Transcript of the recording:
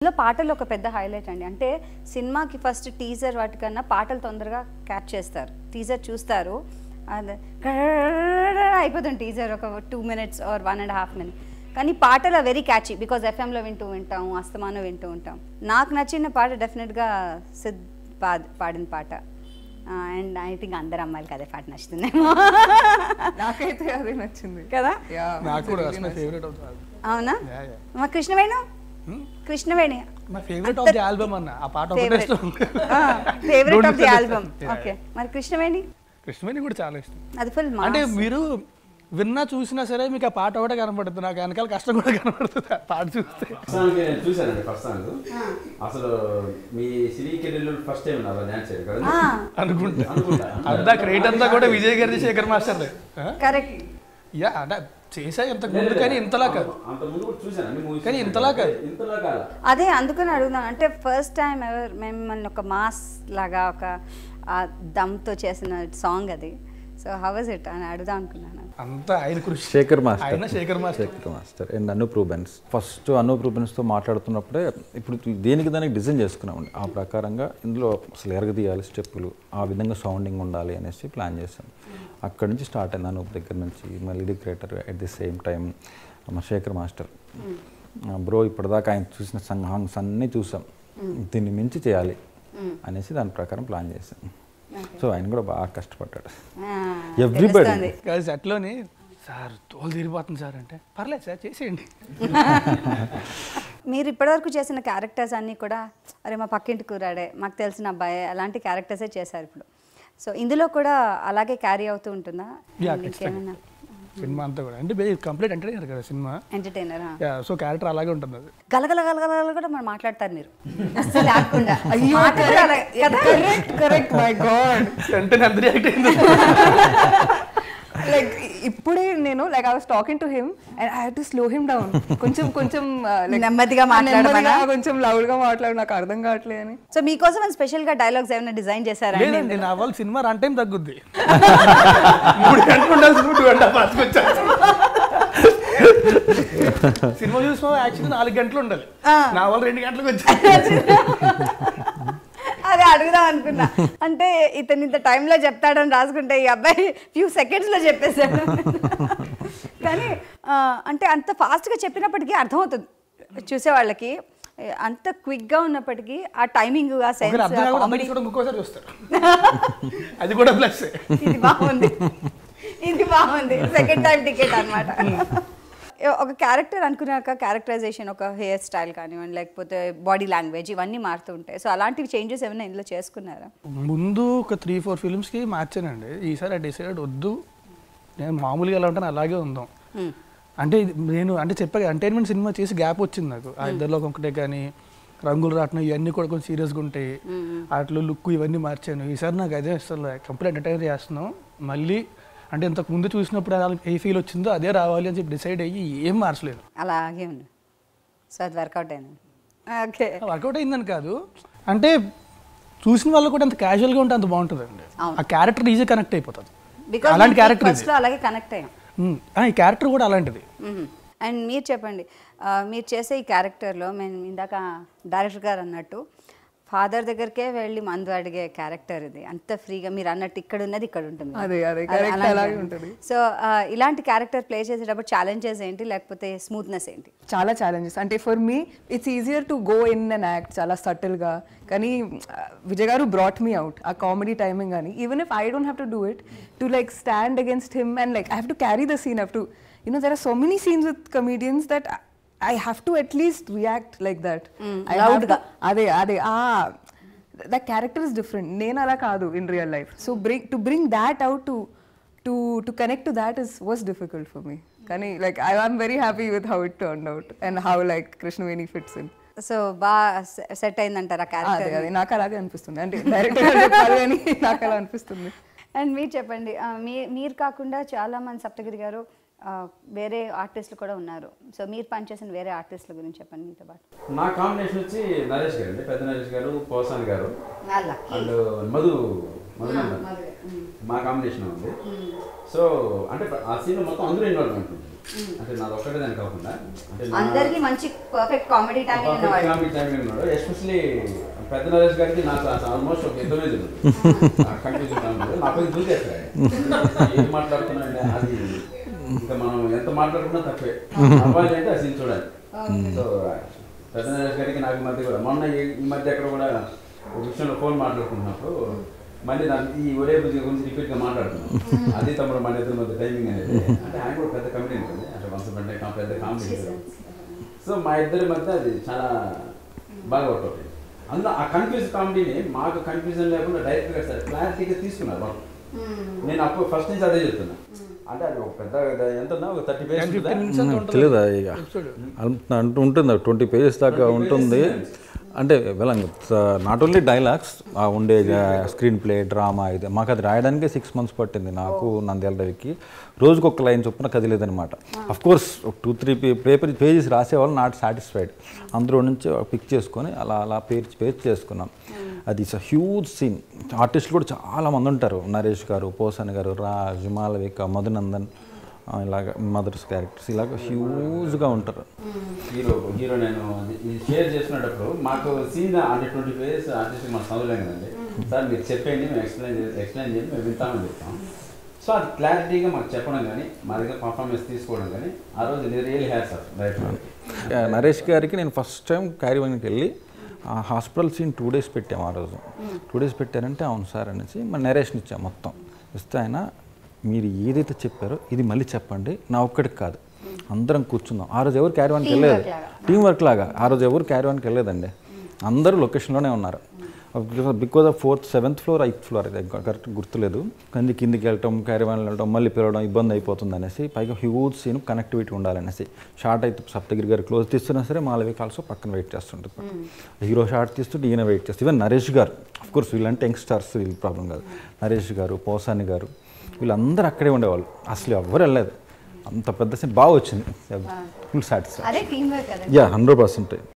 ఇందులో పాటలు ఒక పెద్ద హైలైట్ అండి. అంటే సినిమాకి ఫస్ట్ టీజర్ వాటికన్నా పాటలు తొందరగా క్యాచ్ చేస్తారు. టీజర్ చూస్తారు, అది అయిపోతుంది టీజర్ ఒక 2 minutes ఆర్ 1.5 minutes. కానీ పాటలు వెరీ క్యాచీ బికాజ్ ఎఫ్ఎంలో వింటూ ఉంటాం, అస్తమానం వింటూ ఉంటాం. నాకు నచ్చిన పాట డెఫినెట్గా సిద్ పాడిన పాట. అండ్ ఐ థింక్ అందరు అమ్మాయిలకి అదే పాట నచ్చుతుంది. నాకైతే అదే నచ్చింది కదా. అవునా? మా Krishnavenu Krishnaveni favourite of the album అన్న ఆ పాట ఒకటే ఇష్టం. Favourite of the album. Okay, మరి కృష్ణవేణి కూడా చాలా ఇష్టం. అది ఫుల్ అంటే మీరు విన్నా చూసినా సరే మీకు ఆ పాట ఒకటే కనపడుతుంది, నాకు వెనకాల కష్టం కూడా కనపడుతుంది ఆ పాట చూస్తే. చూసానండి ఫస్ట్ సాంగ్. అసలు మీ సినీ కెరీర్ ఫస్ట్ టైం అలా డాన్స్ చేయరు కదా అనుకుంటా. అంతా క్రెడిట్ అంతా కూడా విజయ్ గారిది, శేఖర్ మాస్టర్. కరెక్ట్. యా అంటే చేసా ఇంతకు ముందు, కానీ ఇంతలా కాదు. కానీ ఇంతలా కాదు. అదే అందుకని అడుగుతున్నాను. అంటే ఫస్ట్ టైం ఎవరు మిమ్మల్ని ఒక మాస్ లాగా ఒక దమ్తో చేసిన సాంగ్ అది. సో హౌ వాజ్ ఇట్ అని అడుగుదాం అనుకున్నాను. అంతా ఆయన కృషి. Shekhar master and Anup Rubens. First Anup రూబెన్స్తో మాట్లాడుతున్నప్పుడే ఇప్పుడు దేనికి దానికి డిజైన్ చేసుకున్నామండి. ఆ ప్రకారంగా ఇందులో అసలు ఎరగదీయాలి, స్టెప్పులు ఆ విధంగా సౌండింగ్ ఉండాలి అనేసి ప్లాన్ చేశాం. అక్కడి నుంచి స్టార్ట్ అయింది అనూప్ దగ్గర నుంచి. మా lyric writer at the same time మా శేఖర్ మాస్టర్. బ్రో ఇప్పటిదాకా ఆయన చూసిన సాంగ్స్ అన్నీ చూసాం, దీన్ని మించి చేయాలి అనేసి దాని ప్రకారం ప్లాన్ చేశాం. సో ఆయన కూడా బాగా కష్టపడ్డాడు. ఎవ్రీబడి సెట్లోని సార్ తోలు తీరిపోతుంది సార్ అంటే పర్లేదు సార్ చేసేయండి. మీరు ఇప్పటివరకు చేసిన క్యారెక్టర్స్ అన్నీ కూడా అరే మా పక్కింటి కూరాడే, మాకు తెలిసిన అబ్బాయి, అలాంటి క్యారెక్టర్సే చేశారు ఇప్పుడు. సో ఇందులో కూడా అలాగే క్యారీ అవుతూ ఉంటుందా ఇంకేమైనా? సినిమా అంతా కూడా అంటే కంప్లీట్ ఎంటర్టైనర్ కదా సినిమా. ఎంటర్టైనర్. సో క్యారెక్టర్ అలాగే ఉంటుంది. అది గలగల గలగల కూడా మనం మాట్లాడతారు మీరు అసలు లేకుండా. కరెక్ట్. మై గాడ్, లైక్ ఇప్పుడే నేను like I was talking to him and I had to slow him down. కొంచెం నెమ్మదిగా మాట్లాడమన్నా, కొంచెం లౌడ్ గా మాట్లాడు, నాకు అర్థం కావట్లేదు అని. సో మీకోసం స్పెషల్ గా డైలాగ్స్ ఏమైనా డిజైన్ చేశారా? నా వాళ్ళు సినిమా రన్ టైం తగ్గుద్ది. 3 గంటలు ఉండాల్సి 2.5 సినిమా చూసిన యాక్చువల్లీ 4 గంటలు ఉండాలి, నా వాళ్ళు 2 గంటలకు వచ్చారు. అదే అడుగుదాం అనుకున్నా. అంటే ఇతను ఇంత టైంలో చెప్తాడని రాసుకుంటే ఈ అబ్బాయి ఫ్యూ సెకండ్స్లో చెప్పేశాడు. కానీ అంటే అంత ఫాస్ట్గా చెప్పినప్పటికీ అర్థమవుతుంది చూసేవాళ్ళకి. అంత క్విక్గా ఉన్నప్పటికీ ఆ టైమింగ్, ఆ సెన్స్, అది కూడా ప్లస్. ఇది బాగుంది సెకండ్ టైం టికెట్ అన్నమాట. ఒక క్యారెక్టర్ అనుకున్నాక క్యారెక్టరైజేషన్, ఒక హెయిర్ స్టైల్ కానివ్వండి, లేకపోతే బాడీ లాంగ్వేజ్, ఇవన్నీ మారుతూ ఉంటాయి. సో అలాంటివి చేంజెస్ ఏమైనా ఇందులో చేసుకున్నారా? ముందు ఒక 3-4 ఫిల్మ్స్కి మార్చానండి. ఈసారి డిసైడ్ వద్దు, నేను మామూలుగా ఎలా ఉంటాను అలాగే ఉందాం. అంటే నేను అంటే చెప్పాక ఎంటర్టైన్మెంట్ సినిమా చేసి గ్యాప్ వచ్చింది నాకు. ఆ ఇద్దరిలో ఒకటే కానీ రంగులు రావటం ఇవన్నీ కూడా కొంచెం సీరియస్గా ఉంటాయి. వాటిలో లుక్ ఇవన్నీ మార్చాను. ఈసారి నాకు అదే అసలు కంప్లీట్ ఎంటర్టైన్ చేస్తున్నాం. మళ్ళీ అంటే ఇంతకు ముందు చూసినప్పుడు ఏ ఫీల్ వచ్చిందో అదే రావాలి అని చెప్పి డిసైడ్ అయ్యి ఏం మార్చలేదు. అలాగే ఉంది. సో అది వర్కౌట్ అయింది. ఓకే, వర్కౌట్ అయిందని కాదు, అంటే చూసిన వాళ్ళు కూడా అంత క్యాజువల్గా ఉంటే అంత బాగుంటుంది అండి. ఆ క్యారెక్టర్ ఈజీ కనెక్ట్ అయిపోతుంది. అలాంటి క్యారెక్టర్ అలాగే కనెక్ట్ అయ్యాం. ఈ క్యారెక్టర్ కూడా అలాంటిది. అండ్ మీరు చెప్పండి, మీరు చేసే ఈ క్యారెక్టర్లో మేము ఇందాక డైరెక్టర్ గారు అన్నట్టు ఫాదర్ దగ్గరికే వెళ్ళి మందు అడిగే క్యారెక్టర్ ఇది. అంత ఫ్రీగా మీరు అన్నట్టు ఇక్కడ ఉన్నది ఇక్కడ ఉంటుంది. సో ఇలాంటి క్యారెక్టర్ ప్లే చేసేటప్పుడు ఛాలెంజెస్ ఏంటి, లేకపోతే స్మూత్నెస్ ఏంటి? చాలా ఛాలెంజెస్. అంటే for me it's easier to go in and act చాలా సటిల్గా. కానీ Vijay garu brought me out ఆ కామెడీ టైమింగ్ అని. Even if I don't have to do it, to like stand against him and like I have to carry the scene. Have to there are so many scenes with comedians that I have to at least react like that. Loud ga. That character is different. Nenu ala kaadu in real life. So to bring that out to connect to that was difficult for me. Kani like I'm very happy with how it turned out and how like Krishnaveni fits in. So బాగా set అయిందంటారా character? అదే నాకు అలాగే అనిపిస్తుంది. అంటే director గారు చెప్పాలి అని నాకు అలా అనిపిస్తుంది. అండ్ మీరు చెప్పండి, మీరు కాకుండా చాలామంది సప్తగిరి గారు వేరే ఆర్టిస్టులు కూడా ఉన్నారు. సో మీరు పనిచేసిన వేరే ఆర్టిస్టుల గురించి చెప్పండి మీతో పాటు. నా కాంబినేషన్ వచ్చి నరేష్ గారు అండి, పెద్ద నరేష్ గారు, పోసాన్ గారు అండ్ మధు మా కాంబినేషన్ ఉంది. సో అంటే ఆ సీన్ మొత్తం అందరూ ఇన్వాల్వ్మెంట్ ఉంటుంది. అంటే నాది ఒక్కటే దాని కాకుండా అంటే అందరికీ మంచి పర్ఫెక్ట్ కామెడీ టైమింగ్ ఉన్నాడు. ఎస్పెషల్లీ పెద్ద నరేష్ గారికి నాకు ఆల్మోస్ట్ ఒక యుద్ధమే జరుగుతుంది. కన్ఫ్యూజన్ టైంలో నాకు దూకేస్తాడు, ఏం మాట్లాడుతున్నాడు అది ఇంకా మనం ఎంత మాట్లాడుకున్నా తప్పే. అవ్వాలి అంటే ఆ సీన్ చూడాలి. సో పెద్ద నరేష్ గారికి నాకు మధ్య కూడా మొన్న ఈ మధ్య ఎక్కడ కూడా ఒక విషయంలో ఫోన్ మాట్లాడుకున్నప్పుడు మళ్ళీ నాకు ఈ ఒరే బుద్ధి గురించి రిపీట్గా మాట్లాడుతున్నాను. అది తమ్ముడు మన ఇద్దరి మధ్య టైమింగ్ అనేది. అంటే ఆయన కూడా పెద్ద కమిటీ ఉంటుంది, అంటే వన్స్ అంటే పెద్ద కామెడీ. సో మా ఇద్దరి మధ్య అది చాలా బాగా వర్క్ అవుతుంది. అందులో ఆ కన్ఫ్యూజ్ కామెడీని మాకు కన్ఫ్యూజన్ లేకుండా డైరెక్ట్గా సార్ క్లారిటీగా తీసుకున్నారు వాళ్ళు. నేను అప్పుడు ఫస్ట్ నుంచి అదే చెప్తున్నా. అంటే అది ఒక పెద్ద ఎంత ఒక 30 pages తెలియదా ఇక అంటూ ఉంటుంది, 20 pages దాకా ఉంటుంది. అంటే నాట్ ఓన్లీ డైలాగ్స్, ఉండే స్క్రీన్ ప్లే, డ్రామా, ఇది మాకు అది రాయడానికి 6 months పట్టింది నాకు, నంద్యాల రవికి. రోజుకు ఒక లైన్ చొప్పున కదిలేదనమాట. అఫ్కోర్స్ 2-3 pages రాసేవాళ్ళు నాట్ సాటిస్ఫైడ్. అందులో నుంచి పిక్ చేసుకొని అలా పేజ్ చేసుకున్నాం. అది ఇట్స్ అ హ్యూజ్ సీన్. ఆర్టిస్టులు కూడా చాలామంది ఉంటారు, నరేష్ గారు, పోసాని గారు, రాజ్, మాలవిక, మధునందన్, ఇలాగ మదర్స్ క్యారెక్టర్స్ ఇలాగ హ్యూజ్గా ఉంటారు. హీరో నేను ఇది షేర్ చేసుకునేటప్పుడు మాకు సీన్ అంటే 20 pages ఆర్టిస్ట్ మనం చదవలేం కదండి. సార్ మీరు చెప్పండి, మేము ఎక్స్ప్లెయిన్ చేయండి, మేము వింటామని చెప్తాం. సో అది క్లారిటీగా మాకు చెప్పడం కానీ మా దగ్గర పర్ఫార్మెన్స్ తీసుకోవడం కానీ ఆ రోజు real had sir director Naresh గారికి నేను ఫస్ట్ టైం క్యారీవన్కి వెళ్ళి ఆ హాస్పిటల్ సీన్ 2 days పెట్టాము. ఆ రోజు 2 days పెట్టారంటే అవును సార్ అనేసి మన నరేషన్ ఇచ్చాం మొత్తం. ఇస్తే ఆయన మీరు ఏదైతే చెప్పారో ఇది మళ్ళీ చెప్పండి, నా ఒక్కడికి కాదు, అందరం కూర్చుందాం. ఆ రోజు ఎవరు క్యారీవాన్కి వెళ్ళలేదు, టీం వర్క్ లాగా. ఆ రోజు ఎవరు క్యారీవాన్కి వెళ్ళలేదండి, అందరూ లొకేషన్లోనే ఉన్నారు. Because of 4th, 7th floor, 8th floor ఇది కరెక్ట్ గుర్తులేదు. కిందికి వెళ్ళటం, క్యారీవాన్లు వెళ్ళటం, మళ్ళీ పిలవడం ఇబ్బంది అయిపోతుంది అనేసి, పైగా హ్యూజ్ సీన్ కనెక్టివిటీ ఉండాలనేసి షార్ట్ అయితే సప్తగిరి గారు క్లోజ్ తీస్తున్నా సరే మాలవిక ఆల్సో పక్కన వెయిట్ చేస్తుంటుంది. హీరో షార్ట్ తీస్తుంటే ఈయన వెయిట్ చేస్తుంది. ఈవెన్ నరేష్ గారు, అఫ్కోర్స్ వీళ్ళంటే యంగ్స్టర్స్, వీళ్ళు ప్రాబ్లం కాదు. నరేష్ గారు, పోసాని గారు వీళ్ళందరూ అక్కడే ఉండేవాళ్ళు. అసలు ఎవ్వరు వెళ్ళలేదు. అంత పెద్ద సీన్ బాగా వచ్చింది, ఫుల్ సాటిస్ఫై. 100%.